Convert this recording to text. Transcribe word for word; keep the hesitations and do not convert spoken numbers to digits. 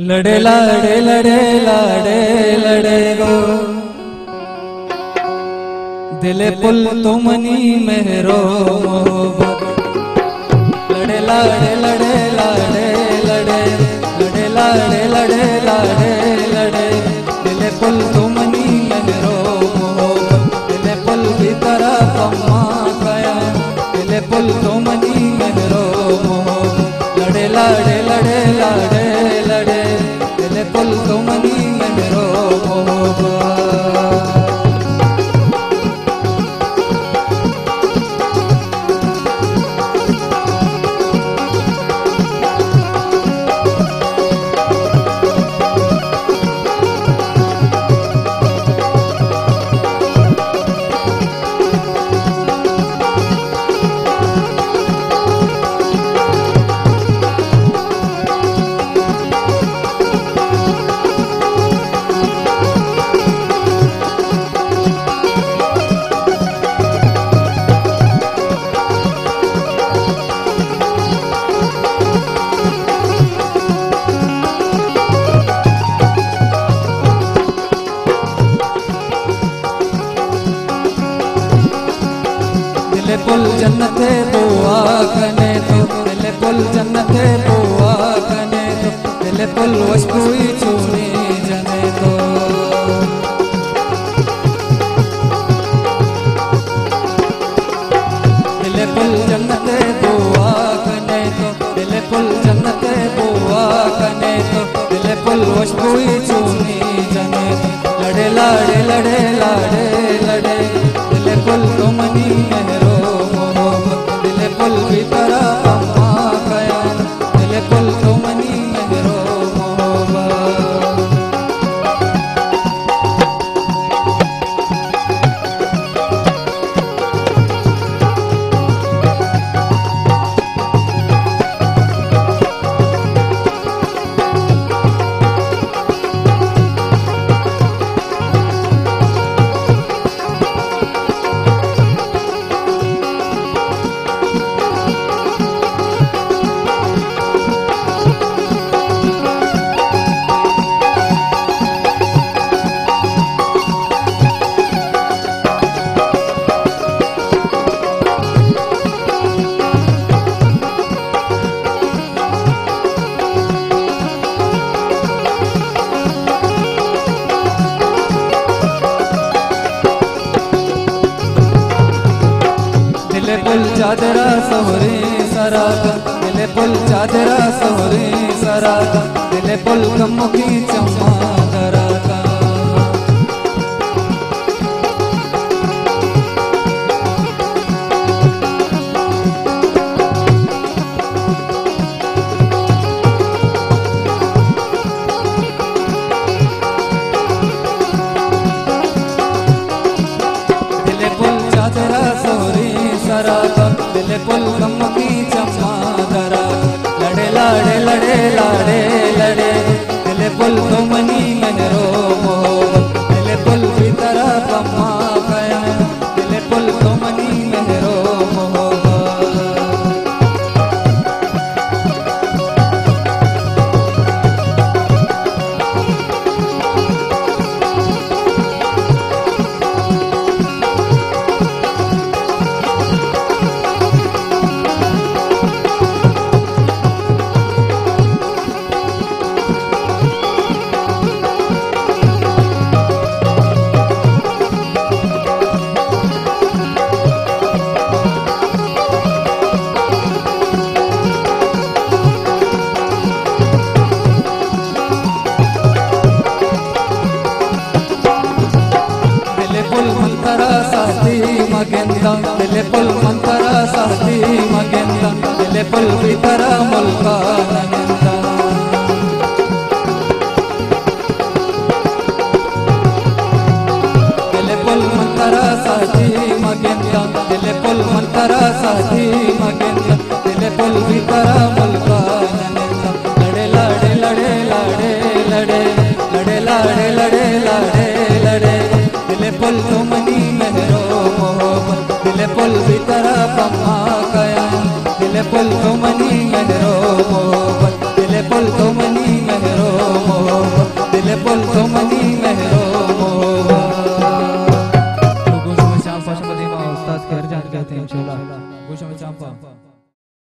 लड़े लाड़े लड़े लाड़े लड़े गो दिले पुल तुमनी मेहरो मोहब्बत। लड़े लाड़े लड़े लाड़े लड़े लड़े लाड़े लड़े लाड़े लड़े दिले पुल तुमनी मेहरो मोहब्बत। दिले पुल की तरह पम्मा गया दिले पुल तुमनी मेहरो मोहब्बत। लड़े लाड़े लड़े लाड़े लड़े दिले पुल तुमनी मेहरो मोहब्बत। दिले पुल जन्नते बुआ कने तो दिले पुल जन्नते बुआ कने तो दिले पुल वशपुई चूनी जने तो। दिले पुल जन्नते बुआ कने तो दिले पुल जन्नते बुआ कने तो दिले पुल वशपुई चूनी जने तो। लड़े लाड़े लड़े लाड़े लड़े दिले पुल तुमनी मेहरो मोहब्बत। दिले पुल की तरह अम्मा गया दिले पुल तुमनी मेहरो मोहब्बत। दिले पुल चादरा सोहरी सरागा दिले पुल चादरा सोहरी सरागा दिले पुल कमुखी चम्मा दरागा। दिले पुल चादरा सोहरी सरागा दिले पुल कमुखी चम्मा दरागा। लड़े लाड़े लड़े लाड़े लड़े दिले पुल तुमनी मेहरो मोहब्बत। दिले पुल की तरह पम्मा गया दिले पुल तुमनी मेहरो मोहब्बत। दिले पुल मंतरा साथी मगेंदा दिले पुल मंतरा साथी मगेंदा दिले पुल की तरह मुल्का नगेंदा। दिले पुल मंतरा साथी मगेंदा दिले पुल मंतरा साथी मगेंदा दिले पुल की तरह मुल्का नगेंदा। लड़े लाड़े लड़े लाड़े लड़े लड़े लाड़े लड़े लाड़े लड़े दिले पुल तुमनी मेहरो मोहब्बत। दिले पुल की तरह पम्मा गया दिले पुल तुमनी मेहरो मोहब्बत। दिले पुल तुमनी मेहरो दिल पुल तो मनी महरो मोवा गोशो में चांपा शपति मां उस्ताद के हर जान कहते हैं छोला गोशो में चांपा